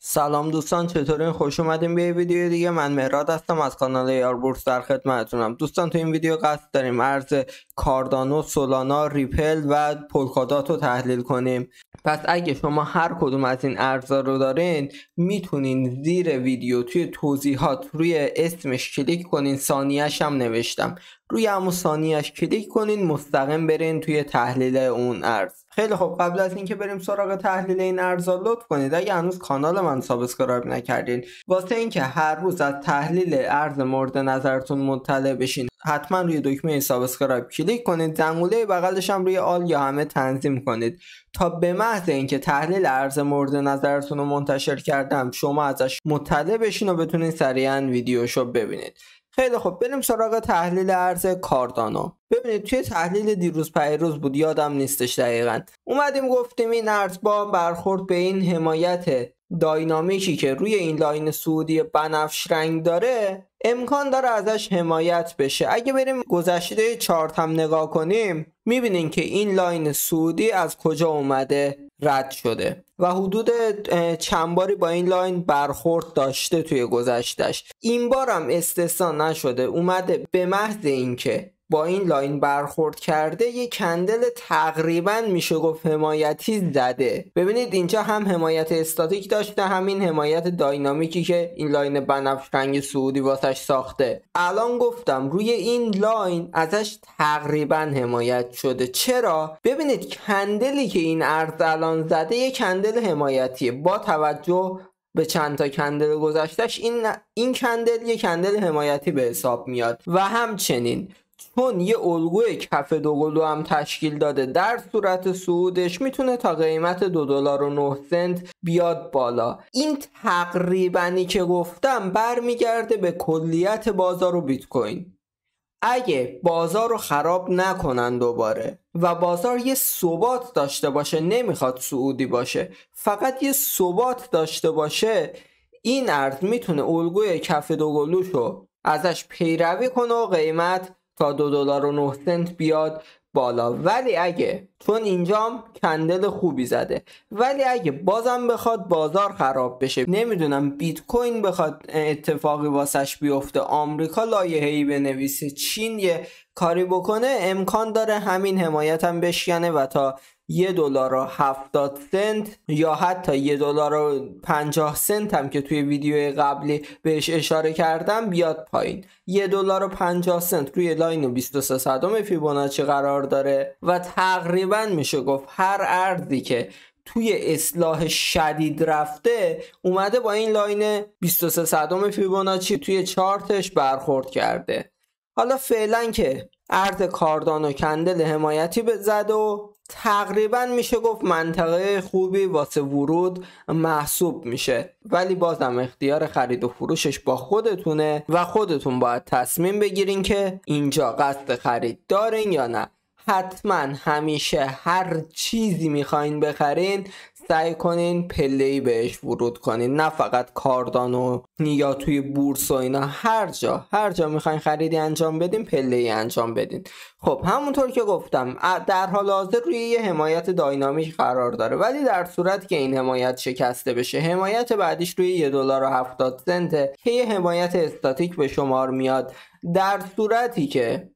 سلام دوستان، چطورین؟ خوش اومدین به یه ویدیو دیگه. من مهراد هستم از کانال یار بورس در خدمتتونم. دوستان تو این ویدیو قصد داریم ارز کاردانو، سولانا، ریپل و پولکادات رو تحلیل کنیم. پس اگه شما هر کدوم از این ارزا رو دارین میتونین زیر ویدیو توی توضیحات روی اسمش کلیک کنین، ثانیه‌اش هم نوشتم، روی همون ثانیه‌اش کلیک کنین مستقیم برین توی تحلیل اون ارز. خیلی خب، قبل از اینکه بریم سراغ تحلیل این ارزا لطف کنید اگه هنوز کانال من سابسکرایب نکردین واسه اینکه هر روز از تحلیل ارز مورد نظرتون مطلع بشین حتما روی دکمه سابسکرایب کلیک کنید، زنگوله بغلش هم روی آل یا همه تنظیم کنید تا به محض اینکه تحلیل ارز مورد نظرتون رو منتشر کردم شما ازش مطلع بشین و بتونید سریعا ویدیوشو ببینید. خیلی خب، بریم سراغ تحلیل ارز کاردانو. ببینید توی تحلیل دیروز پیروز بود، یادم نیستش دقیقاً، اومدیم گفتیم این ارز با برخورد به این حمایت داینامیکی که روی این لاین صعودی بنفش رنگ داره امکان داره ازش حمایت بشه. اگه بریم گذشته چارت هم نگاه کنیم میبینیم که این لاین صعودی از کجا اومده رد شده و حدود چند باری با این لاین برخورد داشته توی گذشتهش. این بار هم استثنا نشده، اومده به محض اینکه با این لاین برخورد کرده یک کندل تقریبا میشه گفت حمایتی زده. ببینید اینجا هم حمایت استاتیک داشته همین حمایت داینامیکی که این لاین بنفش رنگ صعودی واسش ساخته. الان گفتم روی این لاین ازش تقریبا حمایت شده. چرا؟ ببینید کندلی که این ارز الان زده یک کندل حمایتیه با توجه به چند تا کندل گذشتهش این کندل یک کندل حمایتی به حساب میاد و همچنین چون یه الگوی کف دوقلو هم تشکیل داده در صورت صعودش میتونه تا قیمت $2.09 بیاد بالا. این تقریبانی که گفتم برمیگرده به کلیت بازار و بیت کوین. اگه بازار رو خراب نکنن دوباره و بازار یه ثبات داشته باشه، نمیخواد صعودی باشه، فقط یه ثبات داشته باشه، این ارز میتونه الگوی کف دوقلوشو ازش پیروی کنه و قیمت تا $2.09 بیاد بالا. ولی اگه چون اینجام کندل خوبی زده، ولی اگه بازم بخواد بازار خراب بشه، نمیدونم بیت کوین بخواد اتفاقی واسش بیفته، آمریکا لایحه‌ای بنویسه، چین یه کاری بکنه، امکان داره همین حمایت هم بشکنه و تا $1.70 یا حتی $1.50 هم که توی ویدیو قبلی بهش اشاره کردم بیاد پایین. $1.50 روی لاین 23 فیبوناچی قرار داره و تقریبا میشه گفت هر ارزی که توی اصلاح شدید رفته اومده با این لاین 23 فیبوناچی توی چارتش برخورد کرده. حالا فعلا که ارز کاردانو کندل حمایتی زد و تقریبا میشه گفت منطقه خوبی واسه ورود محسوب میشه، ولی بازم اختیار خرید و فروشش با خودتونه و خودتون باید تصمیم بگیرین که اینجا قصد خرید دارین یا نه. حتما همیشه هر چیزی میخواین بخرین سعی کنین پله‌ای بهش ورود کنین، نه فقط کاردانو یا توی بورس و اینا، هر جا میخواین خریدی انجام بدین پله‌ای انجام بدین. خب همونطور که گفتم در حال حاضر روی یه حمایت داینامیک قرار داره، ولی در صورتی که این حمایت شکسته بشه حمایت بعدیش روی $1.70 که یه حمایت استاتیک به شمار میاد. در صورتی که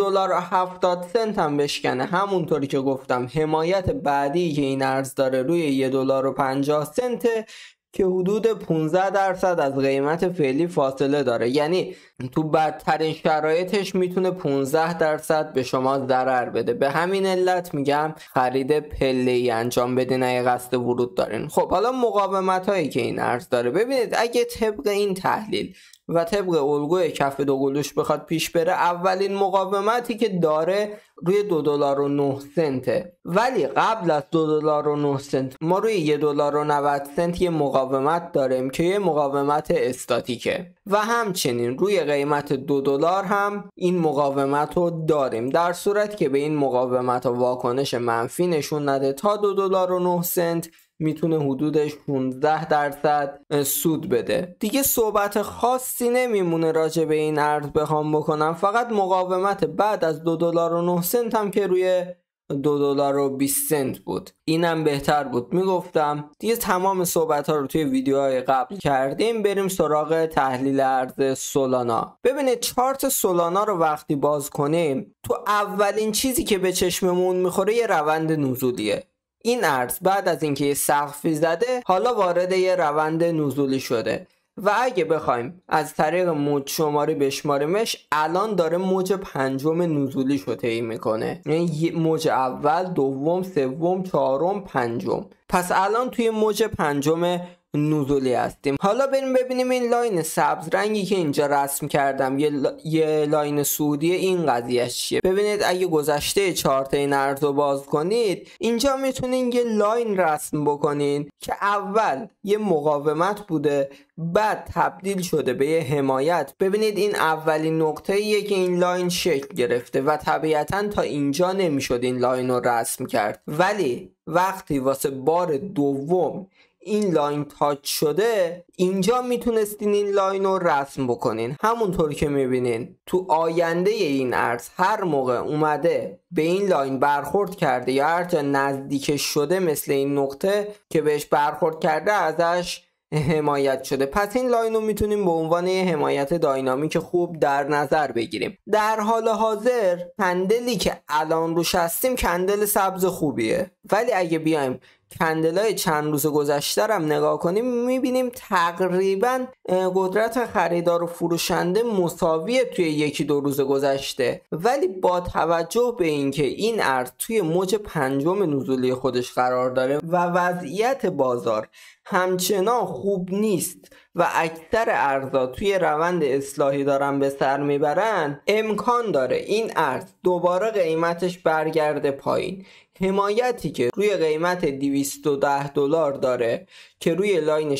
$1.70 هم بشکنه، همونطوری که گفتم حمایت بعدی که این ارز داره روی $1.50 که حدود 15% از قیمت فعلی فاصله داره، یعنی تو بدترین شرایطش میتونه 15% به شما ضرر بده. به همین علت میگم خرید پله‌ای انجام بدین اگه قصد ورود دارین. خب حالا مقاومت هایی که این ارز داره، ببینید اگه طبق این تحلیل و طبق الگوی کف دوقلوش بخواد پیش بره، اولین مقاومتی که داره روی $2.09، ولی قبل از $2.09 ما روی $1.90 یه مقاومت داریم که یه مقاومت استاتیکه و همچنین روی قیمت $2 هم این مقاومت رو داریم. در صورت که به این مقاومت واکنش منفی نشون نده تا $2.09 میتونه حدودش 15% سود بده. دیگه صحبت خاصی نمیمونه راجع به این ارز بخوام بکنم، فقط مقاومت بعد از $2.09 هم که روی $2.20 بود. اینم بهتر بود میگفتم. دیگه تمام صحبت ها رو توی ویدیوهای قبل کردیم. بریم سراغ تحلیل ارز سولانا. ببینید چارت سولانا رو وقتی باز کنیم، تو اولین چیزی که به چشممون میخوره یه روند نزولیه. این ارز بعد از اینکه یه سقفی زده حالا وارد یه روند نزولی شده و اگه بخوایم از طریق موج شماری بشماریمش، الان داره موج پنجم نزولی شو طی میکنه. یعنی موج اول، دوم، سوم، چهارم، پنجم. پس الان توی موج پنجم نزولی هستیم. حالا بریم ببینیم این لاین سبز رنگی که اینجا رسم کردم، یه لاین سعودی، این قضیه چیه؟ ببینید اگه گذشته چارت این ارز رو باز کنید، اینجا میتونین یه لاین رسم بکنین که اول یه مقاومت بوده، بعد تبدیل شده به یه حمایت. ببینید این اولین نقطه ایه که این لاین شکل گرفته و طبیعتا تا اینجا نمیشد این لاین رو رسم کرد، ولی وقتی واسه بار دوم این لاین تاچ شده، اینجا میتونستین این لاین رو رسم بکنین. همونطور که میبینین تو آینده این ارز هر موقع اومده به این لاین برخورد کرده یا هر جا نزدیکش شده، مثل این نقطه که بهش برخورد کرده ازش حمایت شده. پس این لاین رو میتونیم به عنوان یه حمایت داینامیک خوب در نظر بگیریم. در حال حاضر کندلی که الان روش هستیم کندل سبز خوبیه، ولی اگه بیایم کندلای چند روز گذشته هم نگاه کنیم، میبینیم تقریبا قدرت خریدار و فروشنده مساویه توی یکی دو روز گذشته. ولی با توجه به اینکه این ارز توی موج پنجم نزولی خودش قرار داره و وضعیت بازار همچنان خوب نیست و اکثر ارزها توی روند اصلاحی دارن به سر میبرن، امکان داره این ارز دوباره قیمتش برگرده پایین. حمایتی که روی قیمت $210 داره که روی لاین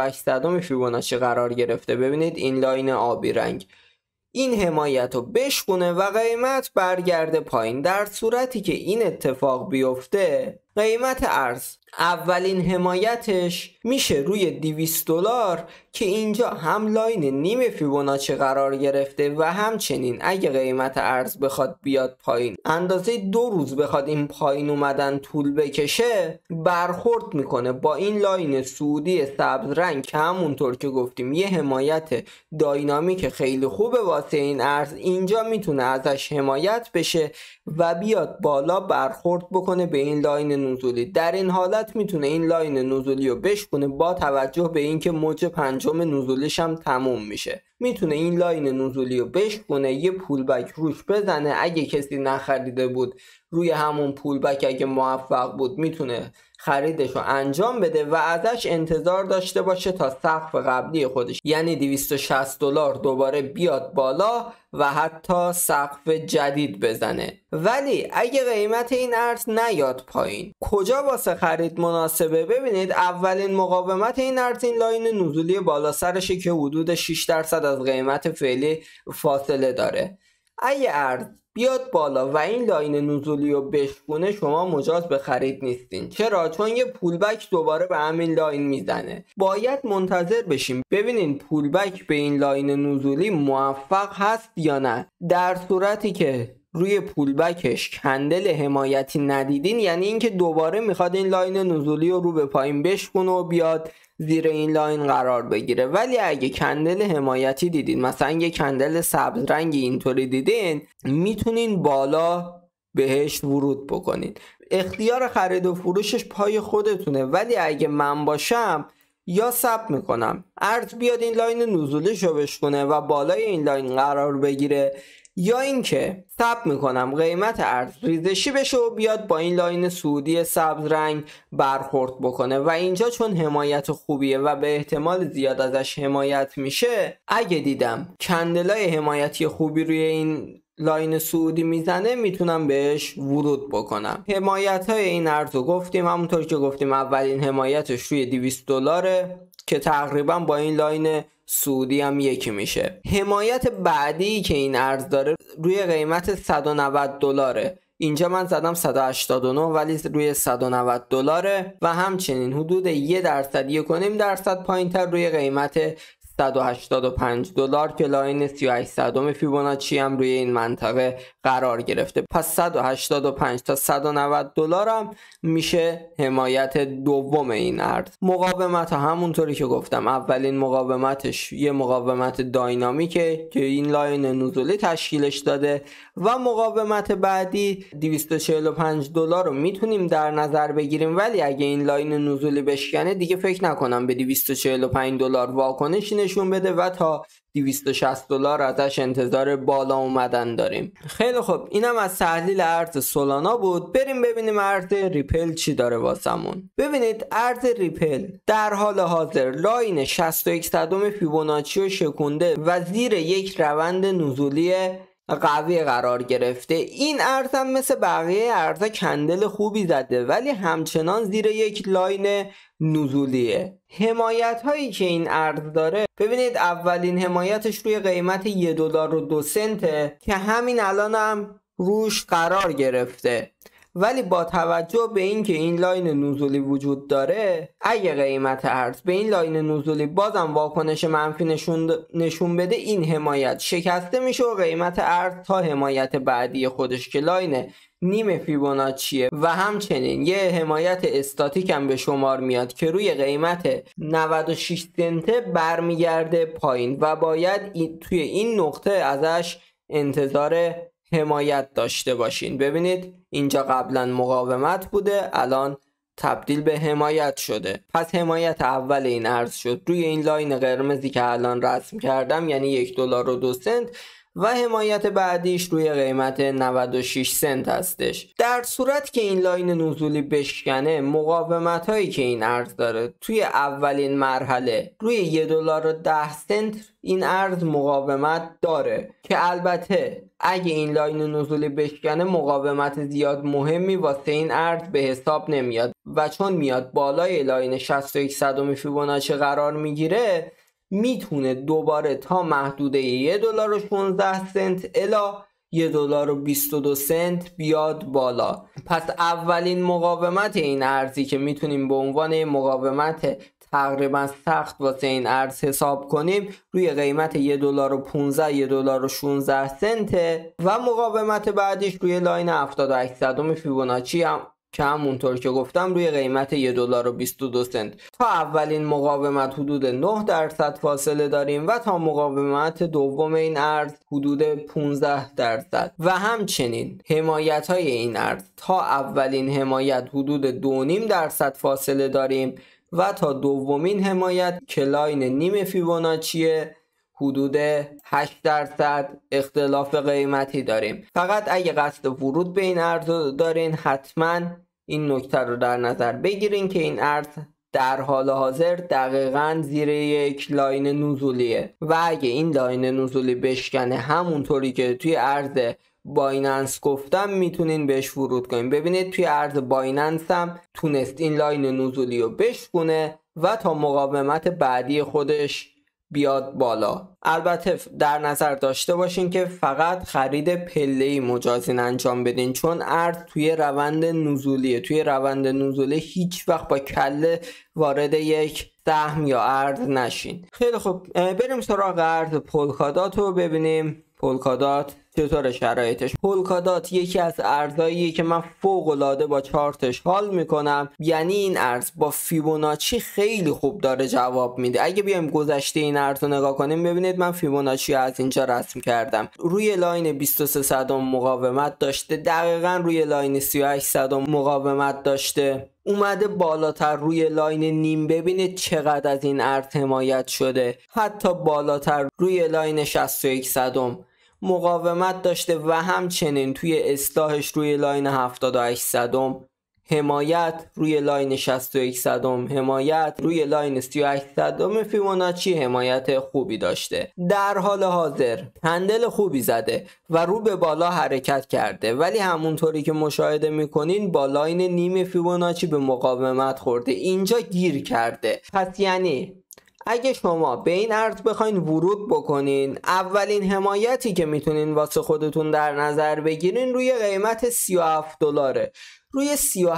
68 فیبوناچی قرار گرفته، ببینید این لاین آبی رنگ، این حمایت رو بشکونه و قیمت برگرده پایین. در صورتی که این اتفاق بیفته، قیمت ارز اولین حمایتش میشه روی $200 که اینجا هم لاین نیم فیبوناچی قرار گرفته و همچنین اگه قیمت ارز بخواد بیاد پایین، اندازه 2 روز بخواد این پایین اومدن طول بکشه، برخورد میکنه با این لاین سعودی سبز رنگ که همونطور که گفتیم یه حمایت داینامیک خیلی خوبه واسه این ارز. اینجا میتونه ازش حمایت بشه و بیاد بالا برخورد بکنه به این لاین نزولی. در این حالت میتونه این لاین نزولی رو بشکنه با توجه به اینکه موج پنجم نزولیش هم تموم میشه. میتونه این لاین نزولی رو بشکنه، یه پول بک روش بزنه. اگه کسی نخریده بود روی همون پول بک اگه موفق بود میتونه خریدش رو انجام بده و ازش انتظار داشته باشه تا سقف قبلی خودش یعنی $260 دوباره بیاد بالا و حتی سقف جدید بزنه. ولی اگه قیمت این ارز نیاد پایین، کجا واسه خرید مناسبه؟ ببینید اولین مقاومت این ارز این لاین نزولی بالا سرشه که حدود 6% از قیمت فعلی فاصله داره. اگه ارز بیاد بالا و این لاین نزولی رو بشکونه، شما مجاز به خرید نیستین. چرا؟ چون یه پولبک دوباره به همین لاین میزنه. باید منتظر بشیم ببینین پولبک به این لاین نزولی موفق هست یا نه. در صورتی که روی پولبکش کندل حمایتی ندیدین، یعنی اینکه دوباره میخواد این لاین نزولی رو به پایین بشکونه و بیاد زیر این لاین قرار بگیره. ولی اگه کندل حمایتی دیدین، مثلا یه کندل سبز رنگی اینطوری دیدین، میتونین بالا بهش ورود بکنین. اختیار خرید و فروشش پای خودتونه، ولی اگه من باشم یا صبر میکنم ارز بیاد این لاین نزولیش رو بشکنه و بالای این لاین قرار بگیره، یا اینکه صبر میکنم قیمت ارز ریزشی بشه و بیاد با این لاین سعودی سبز رنگ برخورد بکنه و اینجا چون حمایت خوبیه و به احتمال زیاد ازش حمایت میشه، اگه دیدم کندلای حمایتی خوبی روی این لاین سعودی میزنه، میتونم بهش ورود بکنم. حمایت های این ارز رو گفتیم، همونطور که گفتیم اولین حمایتش روی $200 که تقریبا با این لاین سعودی هم یکی میشه. حمایت بعدی که این ارز داره روی قیمت $190. اینجا من زدم 189 ولی روی $190 و همچنین حدود 1% 1.5% پایین تر روی قیمت $185 که لاین 38 صدم فیبوناچی هم روی این منطقه قرار گرفته. پس 185 تا $190 هم میشه حمایت دوم این ارز. مقاومت ها همونطوری که گفتم، اولین مقاومتش یه مقاومت داینامیکه که این لاین نزولی تشکیلش داده و مقاومت بعدی $245 رو میتونیم در نظر بگیریم، ولی اگه این لاین نزولی بشکنه دیگه فکر نکنم به $245 واکنشی نشون بده و تا $260 ازش انتظار بالا اومدن داریم. خیلی خب، اینم از تحلیل ارز سولانا بود. بریم ببینیم ارز ریپل چی داره واسمون. ببینید ارز ریپل در حال حاضر لاین 61 صدم فیبوناچی رو شکونده و زیر یک روند نزولی قوی قرار گرفته. این ارز هم مثل بقیه ارزا کندل خوبی زده ولی همچنان زیر یک لاین نزولیه. حمایت هایی که این ارز داره، ببینید اولین حمایتش روی قیمت $1.02 که همین الان هم روش قرار گرفته، ولی با توجه به اینکه این لاین نزولی وجود داره، اگه قیمت ارز به این لاین نزولی بازم واکنش منفی نشون بده، این حمایت شکسته میشه و قیمت ارز تا حمایت بعدی خودش که لاین نیم فیبوناچیه و همچنین یه حمایت استاتیک هم به شمار میاد که روی قیمت 96 سنت برمیگرده پایین و باید توی این نقطه ازش انتظار حمایت داشته باشین. ببینید اینجا قبلا مقاومت بوده، الان تبدیل به حمایت شده. پس حمایت اول این ارز شد روی این لاین قرمزی که الان رسم کردم، یعنی $1.02 و حمایت بعدیش روی قیمت 96 سنت هستش. در صورت که این لاین نزولی بشکنه، مقاومت هایی که این ارز داره توی اولین مرحله روی $1.10 این ارز مقاومت داره که البته اگه این لاین نزولی بشکنه مقاومت زیاد مهمی واسه این ارز به حساب نمیاد و چون میاد بالای لاین 61 صدم فیبوناچی قرار میگیره، میتونه دوباره تا محدوده $1.16 الی $1.22 بیاد بالا. پس اولین مقاومت این ارزی که میتونیم به عنوان مقاومت تقریبا سخت واسه این ارز حساب کنیم روی قیمت $1.15 $1.16 و مقاومت بعدیش روی لاین 78 صدم فیبوناچی هم که همونطور که گفتم روی قیمت $1.22. تا اولین مقاومت حدود 9% فاصله داریم و تا مقاومت دوم این ارز حدود 15% و همچنین حمایت های این ارز تا اولین حمایت حدود 2.5% فاصله داریم و تا دومین حمایت که لاین نیم فیبوناچیه حدود 8% اختلاف قیمتی داریم. فقط اگه قصد ورود به این ارز دارین حتما این نکته رو در نظر بگیرین که این ارز در حال حاضر دقیقاً زیر یک لاین نزولیه و اگه این لاین نزولی بشکنه همونطوری که توی ارز بایننس گفتم میتونین بهش ورود کنین. ببینید توی ارز بایننس هم تونست این لاین نزولی رو بشکنه و تا مقاومت بعدی خودش بیاد بالا. البته در نظر داشته باشین که فقط خرید پله‌ای مجازین انجام بدین، چون ارز توی روند نزولیه. توی روند نزولی هیچ وقت با کله وارد یک سهم یا ارز نشین. خیلی خب، بریم سراغ ارز پولکادات رو ببینیم پولکادات چطور شرایطش. پولکادات یکی از ارزاییه که من فوق العاده با چارتش حال میکنم. یعنی این ارز با فیبوناچی خیلی خوب داره جواب میده. اگه بیایم گذشته این ارز رو نگاه کنیم، ببینید من فیبوناچی از اینجا رسم کردم. روی لاین 23 صدم مقاومت داشته، دقیقاً روی لاین 38 صدم مقاومت داشته، اومده بالاتر روی لاین نیم. ببینید چقدر از این ارز حمایت شده. حتی بالاتر روی لاین 61 صدم مقاومت داشته و همچنین توی اصلاحش روی لاین 78 صدم حمایت، روی لاین 61 صدم حمایت، روی لاین 38 صدم فیبوناچی حمایت خوبی داشته. در حال حاضر کندل خوبی زده و رو به بالا حرکت کرده، ولی همونطوری که مشاهده میکنین با لاین نیم فیبوناچی به مقاومت خورده، اینجا گیر کرده. پس یعنی اگه شما به این ارز بخواین ورود بکنین، اولین حمایتی که میتونین واسه خودتون در نظر بگیرین روی قیمت $37. روی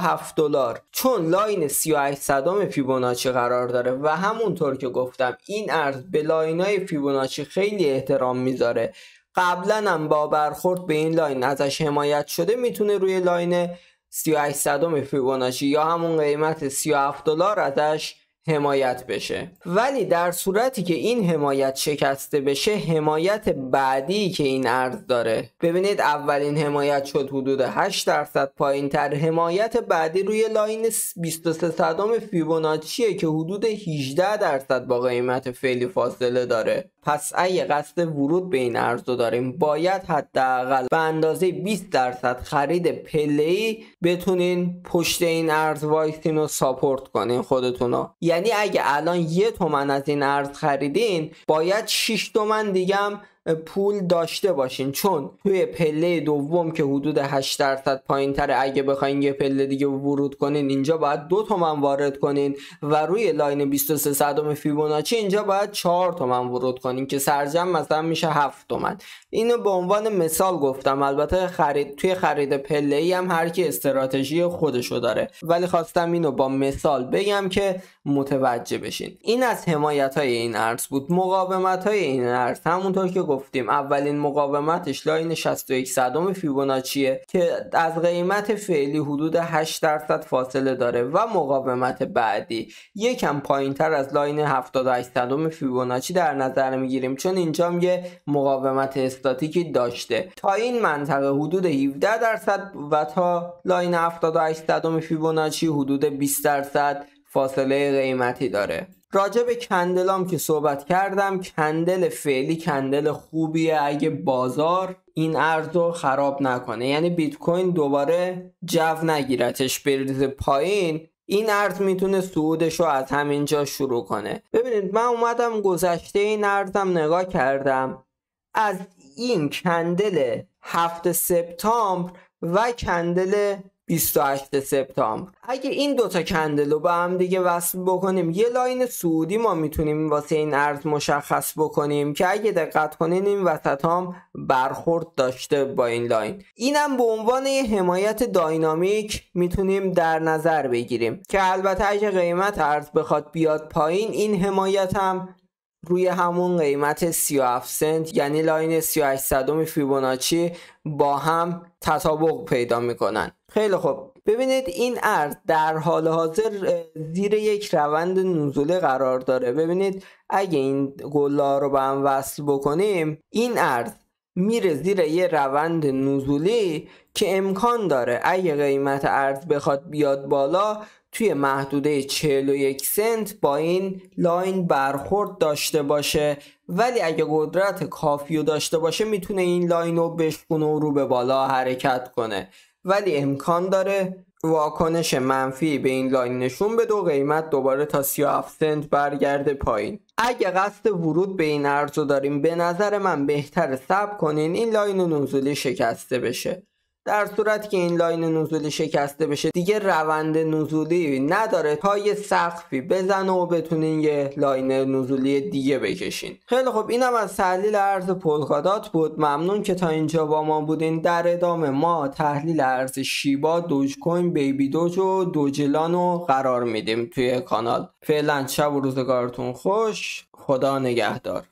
$37 چون لاین 38 صدم فیبوناچی قرار داره و همونطور که گفتم این ارز به لاینای فیبوناچی خیلی احترام میذاره، قبلا هم با برخورد به این لاین ازش حمایت شده، میتونه روی لاین 38 صدم فیبوناچی یا همون قیمت $37 ازش حمایت بشه. ولی در صورتی که این حمایت شکسته بشه، حمایت بعدی که این ارز داره، ببینید اولین حمایت شد حدود 8% پایین تر، حمایت بعدی روی لاین 23 صدم فیبوناچیه که حدود 18% با قیمت فعلی فاصله داره. پس اگه قصد ورود به این ارز رو داریم، باید حداقل به اندازه 20% خرید پله‌ای بتونین پشت این ارز وایسین و ساپورت کنین خودتونو. یعنی اگه الان 1 تومن از این ارز خریدین، باید 6 تومن دیگه هم پول داشته باشین، چون توی پله دوم که حدود 8% پایین تره، اگه بخواین یه پله دیگه ورود کنین اینجا باید 2 تومن وارد کنین و روی لاین 23 صدم فیبوناچی اینجا باید 4 تومن ورود کنین که سرجم مثلا میشه 7 تومن. اینو به عنوان مثال گفتم، البته توی خرید پله ای هم هر کی استراتژی خودشو داره، ولی خواستم اینو با مثال بگم که متوجه بشین. این از حمایت های این ارز بود. مقاومت های این ارز همونطور که گفتیم، اولین مقاومتش لاین 61 صدم فیبوناچیه که از قیمت فعلی حدود 8% فاصله داره و مقاومت بعدی یکم پایین تر از لاین 78 صدم فیبوناچی در نظر میگیریم، چون اینجا هم یه مقاومت استاتیکی داشته تا این منطقه حدود 17% و تا لاین 78 صدم فیبوناچی حدود 20% فاصله قیمتی داره. راجع به کندلام که صحبت کردم، کندل فعلی کندل خوبیه اگه بازار این ارز رو خراب نکنه، یعنی بیت کوین دوباره جو نگیرتش بریزه پایین، این ارز میتونه صعودش رو از همینجا شروع کنه. ببینید من اومدم گذشته این ارزم نگاه کردم، از این کندل 7 سپتامبر و کندل 28 سپتامبر، اگه این دوتا کندل رو با هم دیگه وصل بکنیم، یه لاین صعودی ما میتونیم واسه این ارز مشخص بکنیم که اگه دقت کنین این وسط هم برخورد داشته با این لاین. اینم به عنوان یه حمایت داینامیک میتونیم در نظر بگیریم که البته اگه قیمت ارز بخواد بیاد پایین، این حمایت هم روی همون قیمت 37 سنت یعنی لاین 38 صدم فیبوناچی با هم تطابق پیدا میکنن. خیلی خوب، ببینید این ارز در حال حاضر زیر یک روند نزولی قرار داره. ببینید اگه این گلا رو به هم وصل بکنیم، این ارز میره زیر یه روند نزولی که امکان داره اگه قیمت ارز بخواد بیاد بالا، توی محدوده 41 سنت با این لاین برخورد داشته باشه، ولی اگه قدرت کافی رو داشته باشه میتونه این لاین رو بشکنه و رو به بالا حرکت کنه، ولی امکان داره واکنش منفی به این لاین نشون بده و قیمت دوباره تا 37 سنت برگرده پایین. اگه قصد ورود به این ارز رو داریم، به نظر من بهتر صبر کنین این لاین نزولی شکسته بشه. در صورتی که این لاین نزولی شکسته بشه، دیگه روند نزولی نداره تا یه سقفی بزنه و بتونین یه لاین نزولی دیگه بکشین. خیلی خب، اینم از تحلیل ارز پولکادات بود. ممنون که تا اینجا با ما بودین. در ادامه ما تحلیل ارز شیبا، دوج کوین، بیبی دوج و دوجلانو قرار میدیم توی کانال. فعلا شب و روزگارتون خوش. خدا نگهدار.